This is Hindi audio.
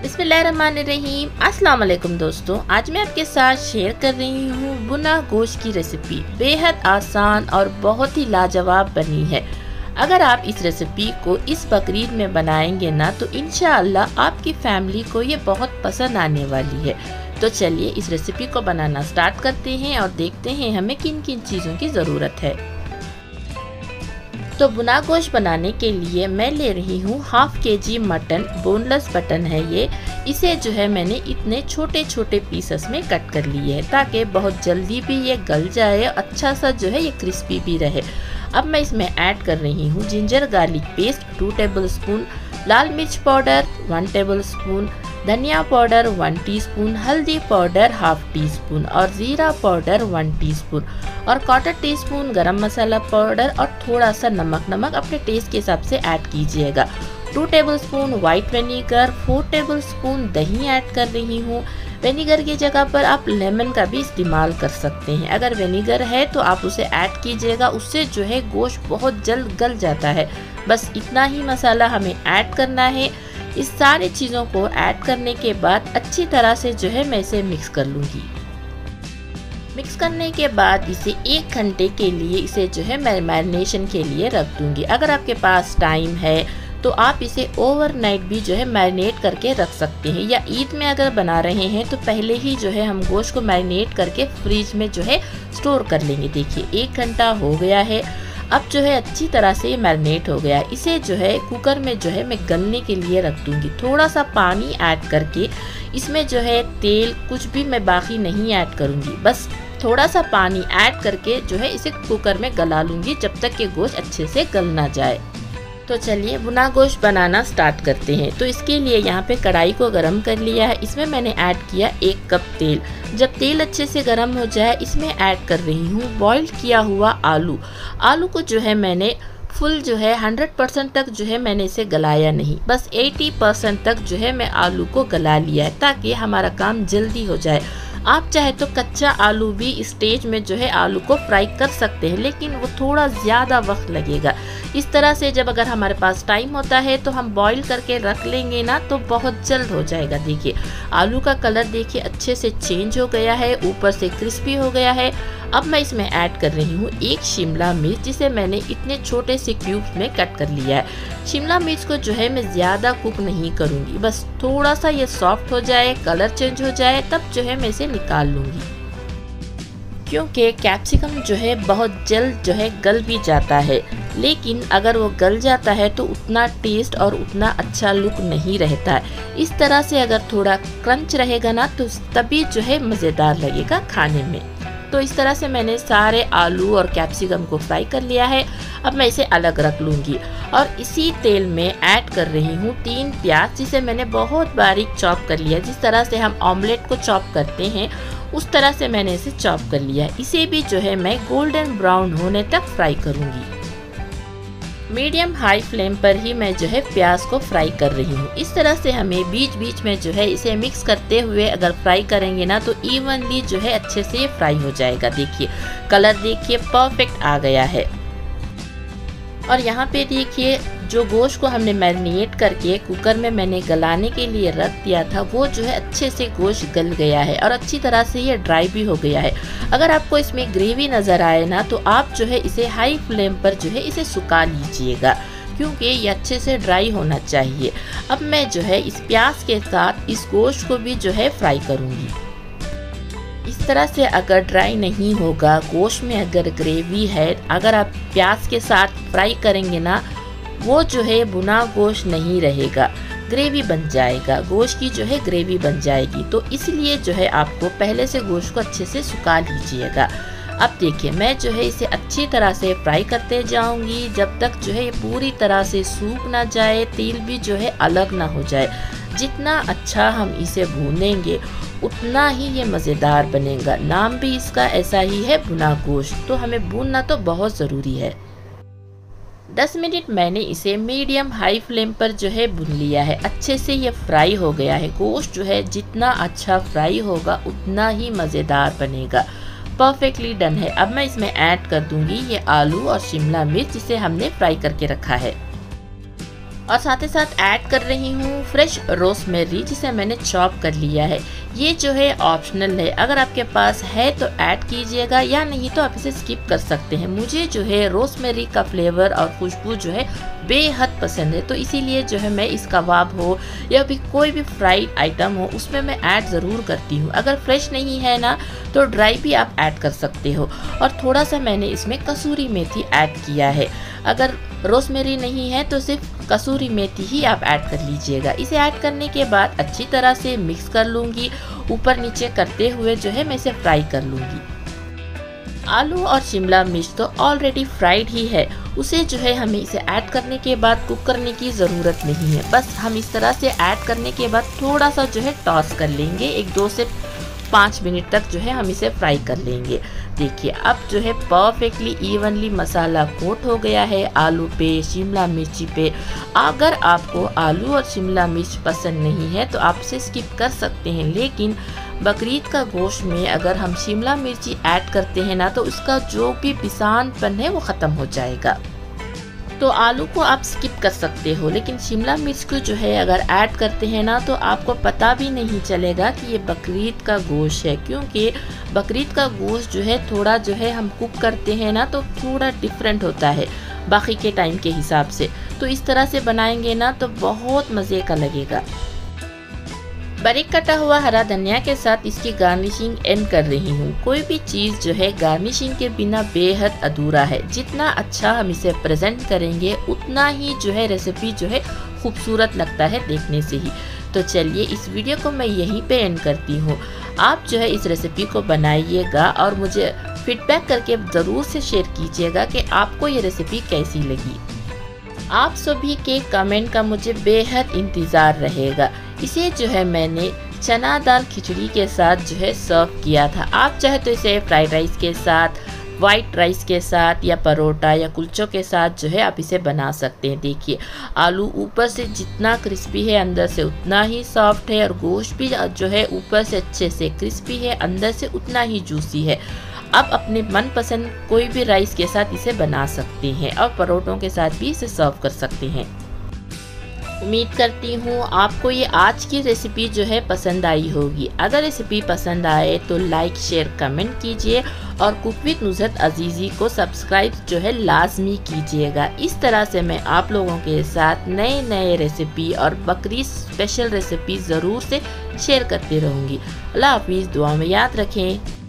बिस्मिल्लाहिर्रहमानिर्रहीम। अस्सलाम वालेकुम दोस्तों, आज मैं आपके साथ शेयर कर रही हूँ भुना गोश्त की रेसिपी। बेहद आसान और बहुत ही लाजवाब बनी है। अगर आप इस रेसिपी को इस बकरीद में बनाएंगे ना तो इंशाअल्लाह आपकी फैमिली को ये बहुत पसंद आने वाली है। तो चलिए इस रेसिपी को बनाना स्टार्ट करते हैं और देखते हैं हमें किन किन चीज़ों की ज़रूरत है। तो भुना गोश्त बनाने के लिए मैं ले रही हूँ half KG mutton. Boneless mutton है ये। इसे जो है मैंने इतने छोटे छोटे पीसेस में कट कर लिए है ताकि बहुत जल्दी भी ये गल जाए, अच्छा सा जो है ये क्रिस्पी भी रहे। अब मैं इसमें ऐड कर रही हूँ जिंजर गार्लिक पेस्ट 2 टेबलस्पून, लाल मिर्च पाउडर 1 टेबलस्पून, धनिया पाउडर 1 टीस्पून, हल्दी पाउडर हाफ टी स्पून और ज़ीरा पाउडर 1 टीस्पून और 1/4 टीस्पून गरम मसाला पाउडर और थोड़ा सा नमक अपने टेस्ट के हिसाब से ऐड कीजिएगा। 2 टेबलस्पून वाइट विनेगर, 4 टेबलस्पून दही ऐड कर रही हूँ। विनेगर की जगह पर आप लेमन का भी इस्तेमाल कर सकते हैं। अगर विनेगर है तो आप उसे ऐड कीजिएगा, उससे जो है गोश्त बहुत जल्द गल जाता है। बस इतना ही मसाला हमें ऐड करना है। इस सारी चीज़ों को ऐड करने के बाद अच्छी तरह से जो है मैं इसे मिक्स कर लूँगी। मिक्स करने के बाद इसे 1 घंटे के लिए इसे जो है मैं मैरिनेशन के लिए रख दूँगी। अगर आपके पास टाइम है तो आप इसे ओवरनाइट भी जो है मैरिनेट करके रख सकते हैं, या ईद में अगर बना रहे हैं तो पहले ही जो है हम गोश्त को मैरिनेट करके फ्रिज में जो है स्टोर कर लेंगे। देखिए 1 घंटा हो गया है। अब जो है अच्छी तरह से मैरिनेट हो गया। इसे जो है कुकर में जो है मैं गलने के लिए रख दूँगी। थोड़ा सा पानी ऐड करके इसमें जो है तेल कुछ भी मैं बाकी नहीं ऐड करूँगी, बस थोड़ा सा पानी ऐड करके जो है इसे कुकर में गला लूँगी जब तक कि गोश्त अच्छे से गल ना जाए। तो चलिए भुना गोश्त बनाना स्टार्ट करते हैं। तो इसके लिए यहाँ पे कढ़ाई को गरम कर लिया है। इसमें मैंने ऐड किया 1 कप तेल। जब तेल अच्छे से गरम हो जाए इसमें ऐड कर रही हूँ बॉईल किया हुआ आलू। आलू को जो है मैंने फुल जो है 100% तक जो है मैंने इसे गलाया नहीं, बस 80% तक जो है मैं आलू को गला लिया है ताकि हमारा काम जल्दी हो जाए। आप चाहे तो कच्चा आलू भी इस स्टेज में जो है आलू को फ्राई कर सकते हैं, लेकिन वो थोड़ा ज़्यादा वक्त लगेगा। इस तरह से जब अगर हमारे पास टाइम होता है तो हम बॉईल करके रख लेंगे ना तो बहुत जल्द हो जाएगा। देखिए आलू का कलर देखिए अच्छे से चेंज हो गया है, ऊपर से क्रिस्पी हो गया है। अब मैं इसमें ऐड कर रही हूँ 1 शिमला मिर्च, जिसे मैंने इतने छोटे से क्यूब्स में कट कर लिया है। शिमला मिर्च को जो है मैं ज़्यादा कुक नहीं करूँगी, बस थोड़ा सा ये सॉफ्ट हो जाए, कलर चेंज हो जाए, तब जो है मैं इसे निकाल लूँगी। क्योंकि कैप्सिकम जो है बहुत जल्द जो है गल भी जाता है, लेकिन अगर वो गल जाता है तो उतना टेस्ट और उतना अच्छा लुक नहीं रहता है। इस तरह से अगर थोड़ा क्रंच रहेगा ना तो तभी जो है मज़ेदार लगेगा खाने में। तो इस तरह से मैंने सारे आलू और कैप्सिकम को फ्राई कर लिया है। अब मैं इसे अलग रख लूँगी और इसी तेल में ऐड कर रही हूँ 3 प्याज, जिसे मैंने बहुत बारीक चॉप कर लिया। जिस तरह से हम ऑमलेट को चॉप करते हैं उस तरह से मैंने इसे चॉप कर लिया है। इसे भी जो है मैं गोल्डन ब्राउन होने तक फ्राई करूँगी। मीडियम हाई फ्लेम पर ही मैं जो है प्याज को फ्राई कर रही हूँ। इस तरह से हमें बीच बीच में जो है इसे मिक्स करते हुए अगर फ्राई करेंगे ना तो इवनली जो है अच्छे से फ्राई हो जाएगा। देखिए कलर देखिए परफेक्ट आ गया है। और यहाँ पे देखिए जो गोश्त को हमने मैरिनेट करके कुकर में मैंने गलाने के लिए रख दिया था वो जो है अच्छे से गोश्त गल गया है और अच्छी तरह से ये ड्राई भी हो गया है। अगर आपको इसमें ग्रेवी नज़र आए ना तो आप जो है इसे हाई फ्लेम पर जो है इसे सुखा लीजिएगा, क्योंकि ये अच्छे से ड्राई होना चाहिए। अब मैं जो है इस प्याज के साथ इस गोश्त को भी जो है फ्राई करूँगी। इस तरह से अगर ड्राई नहीं होगा, गोश्त में अगर ग्रेवी है, अगर आप प्याज के साथ फ्राई करेंगे ना वो जो है भुना गोश्त नहीं रहेगा, ग्रेवी बन जाएगा, गोश्त की जो है ग्रेवी बन जाएगी। तो इसलिए जो है आपको पहले से गोश्त को अच्छे से सुखा लीजिएगा। अब देखिए मैं जो है इसे अच्छी तरह से फ्राई करते जाऊंगी जब तक जो है ये पूरी तरह से सूख ना जाए, तेल भी जो है अलग ना हो जाए। जितना अच्छा हम इसे भूनेंगे उतना ही ये मज़ेदार बनेगा। नाम भी इसका ऐसा ही है भुना गोश्त, तो हमें भूनना तो बहुत ज़रूरी है। 10 मिनट मैंने इसे मीडियम हाई फ्लेम पर जो है भून लिया है। अच्छे से ये फ्राई हो गया है। गोश्त जो है जितना अच्छा फ्राई होगा उतना ही मज़ेदार बनेगा। परफेक्टली डन है। अब मैं इसमें ऐड कर दूंगी ये आलू और शिमला मिर्च जिसे हमने फ्राई करके रखा है। और साथ ही साथ ऐड कर रही हूँ फ्रेश रोज़मेरी जिसे मैंने चॉप कर लिया है। ये जो है ऑप्शनल है, अगर आपके पास है तो ऐड कीजिएगा या नहीं तो आप इसे स्किप कर सकते हैं। मुझे जो है रोज़मेरी का फ्लेवर और खुशबू जो है बेहद पसंद है, तो इसीलिए जो है मैं इस कबाब हो या भी कोई भी फ्राइड आइटम हो उसमें मैं ऐड ज़रूर करती हूँ। अगर फ्रेश नहीं है ना तो ड्राई भी आप ऐड कर सकते हो। और थोड़ा सा मैंने इसमें कसूरी मेथी ऐड किया है। अगर रोज़मेरी नहीं है तो सिर्फ कसूरी मेथी ही आप ऐड कर लीजिएगा। इसे ऐड करने के बाद अच्छी तरह से मिक्स कर लूँगी। ऊपर नीचे करते हुए जो है मैं इसे फ्राई कर लूँगी। आलू और शिमला मिर्च तो ऑलरेडी फ्राइड ही है, उसे जो है हमें इसे ऐड करने के बाद कुक करने की ज़रूरत नहीं है। बस हम इस तरह से ऐड करने के बाद थोड़ा सा जो है टॉस कर लेंगे। 1-2 से 5 मिनट तक जो है हम इसे फ्राई कर लेंगे। देखिए अब जो है परफेक्टली इवनली मसाला कोट हो गया है आलू पे, शिमला मिर्ची पे। अगर आपको आलू और शिमला मिर्च पसंद नहीं है तो आप इसे स्किप कर सकते हैं, लेकिन बकरीद का गोश्त में अगर हम शिमला मिर्ची ऐड करते हैं ना तो उसका जो भी पिसानपन है वो ख़त्म हो जाएगा। तो आलू को आप स्किप कर सकते हो, लेकिन शिमला मिर्च को जो है अगर ऐड करते हैं ना तो आपको पता भी नहीं चलेगा कि ये बकरीद का गोश्त है, क्योंकि बकरीद का गोश्त जो है थोड़ा जो है हम कुक करते हैं ना तो थोड़ा डिफरेंट होता है बाकी के टाइम के हिसाब से। तो इस तरह से बनाएंगे ना तो बहुत मज़े का लगेगा। बारीक कटा हुआ हरा धनिया के साथ इसकी गार्निशिंग एंड कर रही हूँ। कोई भी चीज़ जो है गार्निशिंग के बिना बेहद अधूरा है। जितना अच्छा हम इसे प्रेजेंट करेंगे उतना ही जो है रेसिपी जो है खूबसूरत लगता है देखने से ही। तो चलिए इस वीडियो को मैं यहीं पे एंड करती हूँ। आप जो है इस रेसिपी को बनाइएगा और मुझे फीडबैक करके ज़रूर से शेयर कीजिएगा कि आपको ये रेसिपी कैसी लगी। आप सभी के कमेंट का मुझे बेहद इंतज़ार रहेगा। इसे जो है मैंने चना दाल खिचड़ी के साथ जो है सर्व किया था। आप चाहे तो इसे फ्राइड राइस के साथ, वाइट राइस के साथ या परोठा या कुलचों के साथ जो है आप इसे बना सकते हैं। देखिए आलू ऊपर से जितना क्रिस्पी है अंदर से उतना ही सॉफ्ट है, और गोश्त भी जो है ऊपर से अच्छे से क्रिस्पी है, अंदर से उतना ही जूसी है। आप अपने मनपसंद कोई भी राइस के साथ इसे बना सकते हैं और परोठों के साथ भी इसे सर्व कर सकते हैं। उम्मीद करती हूँ आपको ये आज की रेसिपी जो है पसंद आई होगी। अगर रेसिपी पसंद आए तो लाइक शेयर कमेंट कीजिए और कुक विद नुसरत अजीज़ी को सब्सक्राइब जो है लाजमी कीजिएगा। इस तरह से मैं आप लोगों के साथ नए नए रेसिपी और बकरीद स्पेशल रेसिपी ज़रूर से शेयर करती रहूँगी। अल्लाह हाफिज़, दुआ में याद रखें।